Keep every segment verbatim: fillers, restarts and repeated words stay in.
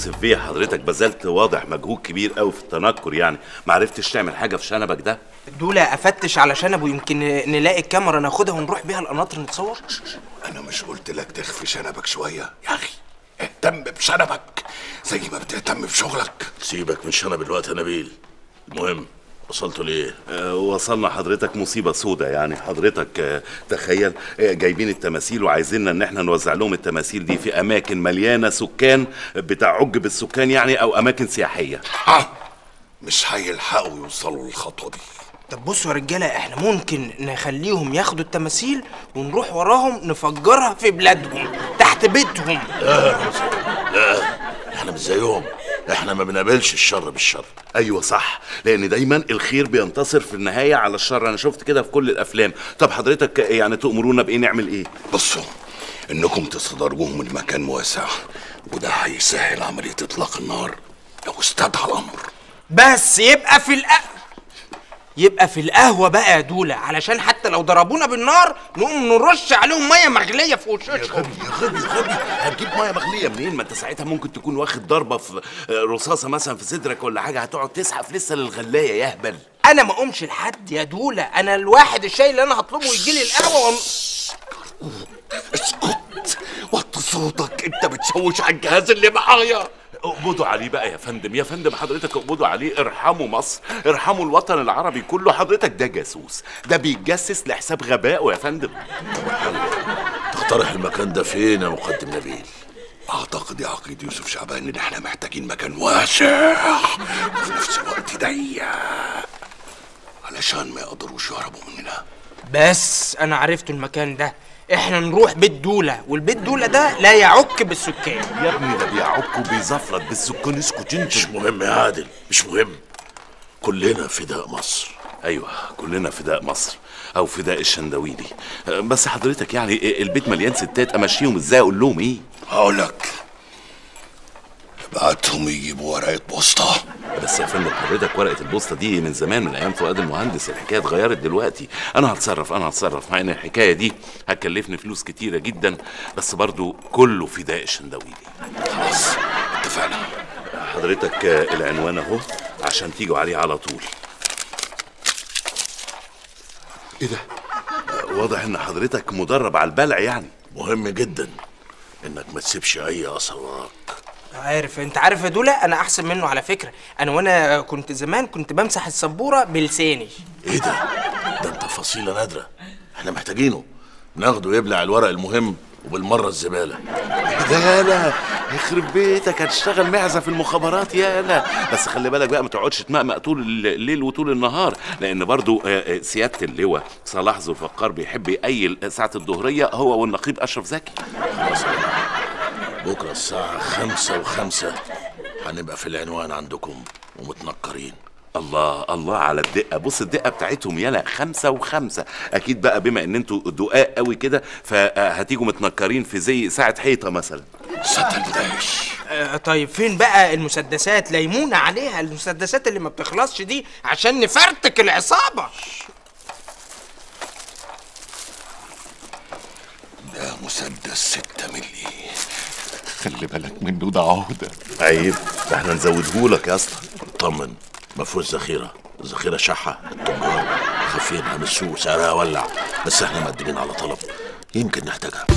تنصف بيا حضرتك، بذلت واضح مجهود كبير قوي في التنكر، يعني ما عرفتش تعمل حاجه في شنبك ده؟ دولة افتش على شنبه، يمكن نلاقي الكاميرا ناخدها ونروح بيها القناطر نتصور. انا مش قلت لك تخفي شنبك شويه يا اخي؟ اهتم بشنبك زي ما بتهتم بشغلك. سيبك من شنب الوقت يا نبيل، المهم وصلتوا ليه؟ أه وصلنا حضرتك مصيبه سودة، يعني حضرتك أه تخيل أه جايبين التماثيل وعايزيننا ان احنا نوزع لهم التماثيل دي في اماكن مليانه سكان بتعج بالسكان يعني، او اماكن سياحيه. ها مش هيلحقوا يوصلوا للخطوه دي. طب بصوا يا رجاله، احنا ممكن نخليهم ياخدوا التماثيل ونروح وراهم نفجرها في بلادهم تحت بيتهم. لا لا، احنا مش زيهم، احنا ما بنقابلش الشر بالشر. ايوه صح، لان دايما الخير بينتصر في النهايه على الشر، انا شفت كده في كل الافلام. طب حضرتك يعني تأمرونا بايه، نعمل ايه؟ بصوا، انكم تستدرجوهم من مكان واسع، وده هيسهل عمليه اطلاق النار لو استدعى الامر. بس يبقى في الأ... يبقى في القهوه بقى يا دوله، علشان حتى لو ضربونا بالنار نقوم نرش عليهم ميه مغليه في وشوشهم. يا غبي يا غبي يا غبي، هتجيب ميه مغليه منين؟ ما انت ساعتها ممكن تكون واخد ضربه في رصاصه مثلا في صدرك ولا حاجه، هتقعد تسحف لسه للغلايه يا هبل. انا ما اقومش لحد يا دوله، انا الواحد الشاي اللي انا هطلبه يجي لي القهوه ون... اسكت وطي صوتك، انت بتشوش على الجهاز اللي معايا. اقبضوا عليه بقى يا فندم، يا فندم حضرتك اقبضوا عليه، ارحموا مصر، ارحموا الوطن العربي كله. حضرتك ده جاسوس، ده بيتجسس لحساب غبائه يا فندم. تقترح المكان ده فين يا مقدم نبيل؟ اعتقد يا عقيد يوسف شعبان ان احنا محتاجين مكان واسع وفي نفس الوقت ضيق علشان ما يقدروش يهربوا مننا. بس انا عرفت المكان ده، احنا نروح بيت دولة، والبيت دولة ده لا يعك بالسكان. يا ابني ده بيعك وبيزفلط بالسكان، اسكت انت. مش مهم يا عادل، مش مهم، كلنا فداء مصر. ايوه كلنا فداء مصر او فداء الشندويلي. بس حضرتك يعني البيت مليان ستات، امشيهم ازاي؟ اقول لهم ايه؟ هقولك ابعتهم يجيبوا ورقة بوسطة. بس يا فندم حضرتك ورقة البوسطة دي من زمان، من ايام فؤاد المهندس، الحكاية اتغيرت دلوقتي. انا هتصرف انا هتصرف مع ان الحكاية دي هتكلفني فلوس كتيرة جدا، بس برضو كله فداء الشندويلي. خلاص اتفقنا. حضرتك العنوان اهو عشان تيجوا عليه على طول. ايه ده؟ واضح ان حضرتك مدرب على البلع يعني. مهم جدا انك ما تسيبش اي اثر وراك. عارف انت عارف يا دوله، انا احسن منه على فكره. انا وانا كنت زمان كنت بمسح السبوره بلساني. ايه ده؟ ده انت فصيله نادره، احنا محتاجينه ناخده يبلع الورق المهم وبالمره الزباله. ده يالا يخرب بيتك، هتشتغل معزه في المخابرات يالا. بس خلي بالك بقى ما تقعدش تمقمق طول الليل وطول النهار، لان برضو سياده اللواء صلاح ذو الفقار بيحب يقيل ساعه الظهريه هو والنقيب اشرف زكي. خلاص بكره الساعه خمسة وخمسة هنبقى في العنوان عندكم ومتنكرين. الله الله على الدقه، بص الدقه بتاعتهم يالا خمسة وخمسة. اكيد بقى بما ان انتوا دقاق قوي كده فهتيجوا متنكرين في زي ساعه حيطه مثلا. ستندهش. آه طيب فين بقى المسدسات؟ ليمونا عليها المسدسات اللي ما بتخلصش دي عشان نفرتك العصابه. ده مسدس ستة ملي، خلي بالك منه، ده عهده. عيب، ده احنا نزودهولك يا اسطى. اطمن، مفهوش ذخيره، الذخيره شحه، التجار خافينها من السوق سعرها ولع، بس احنا مقدمين على طلب يمكن نحتاجها.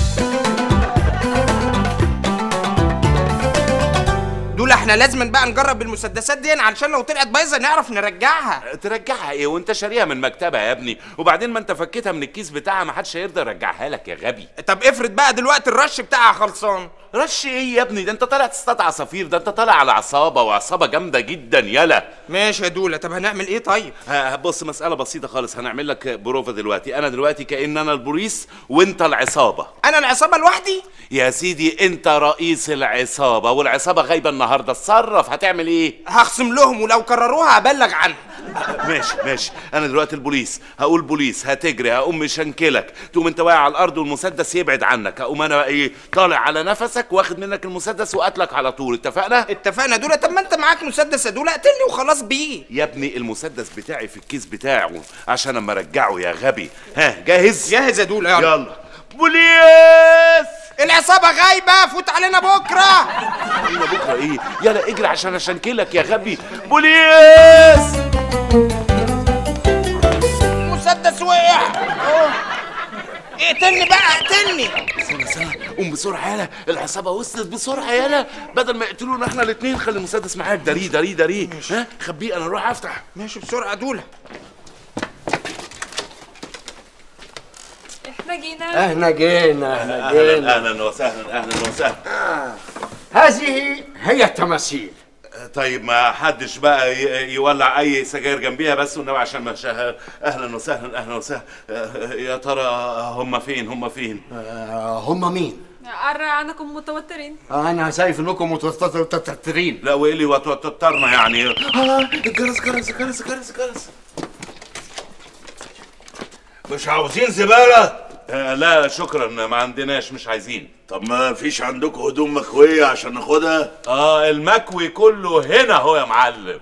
دول احنا لازم بقى نجرب المسدسات دي علشان لو طلعت بايظه نعرف نرجعها. ترجعها ايه وانت شاريها من مكتبها يا ابني؟ وبعدين ما انت فكيتها من الكيس بتاعها، ما حدش هيرضى يرجعها لك يا غبي. طب افرض بقى دلوقتي الرش بتاعها خلصان. رش ايه يا ابني؟ ده انت طالع تصطاد عصافير، ده انت طالع على عصابه وعصابه جامده جدا يلا. ماشي يا دوله، طب هنعمل ايه طيب؟ بص مساله بسيطه خالص، هنعمل لك بروفه دلوقتي. انا دلوقتي كأن انا البوليس وانت العصابه. انا العصابه لوحدي؟ يا سيدي انت رئيس العصابه والعصابه غايبه النهارده، اتصرف. هتعمل ايه؟ هخصم لهم ولو كرروها هبلغ عنهم. ماشي ماشي، انا دلوقتي البوليس، هقول بوليس، هتجري، هقوم مشنكلك، تقوم انت واقع على الارض والمسدس يبعد عنك، اقوم انا ايه طالع على نفسك واخد منك المسدس وقتلك على طول. اتفقنا؟ اتفقنا دوله. طب ما انت معاك مسدس يا دوله، قتلني وخلاص بيه. يا ابني المسدس بتاعي في الكيس بتاعه عشان اما ارجعه يا غبي. ها جاهز؟ جاهز يا دوله. يلا يلا بوليس العصابه غايبه، فوت علينا بكره. علينا بكره ايه؟ يلا اجري عشان اشنكلك يا غبي. بوليس! المسدس وقع. اقتلني بقى، اقتلني. استنى استنى، قوم بسرعه يالا، العصابه وصلت بسرعه يالا، بدل ما يقتلونا احنا الاثنين خلي المسدس معاك. داريه داريه داريه، ها خبيه انا اروح افتح. ماشي بسرعه دوله. احنا جينا. احنا جينا احنا اهلا جينا. اهلا وسهلا اهلا وسهلا. آه. هذه هي التماثيل. طيب ما حدش بقى ي- يولع اي سجاير جنبيها بس والنبي عشان ما شاء. اهلا وسهلا اهلا وسهلا. آه، يا ترى هم فين هم فين؟ آه هم مين؟ أرى عنكم متوترين. انا شايف انكم متوترين. لا وايه اللي وتوترنا يعني؟ اه الجرس جرس جرس جرس جرس. مش عاوزين زبالة؟ آه لا شكرا ما عندناش، مش عايزين. طب ما فيش عندكم هدوم مكوية عشان ناخدها؟ اه المكوي كله هنا اهو يا معلم.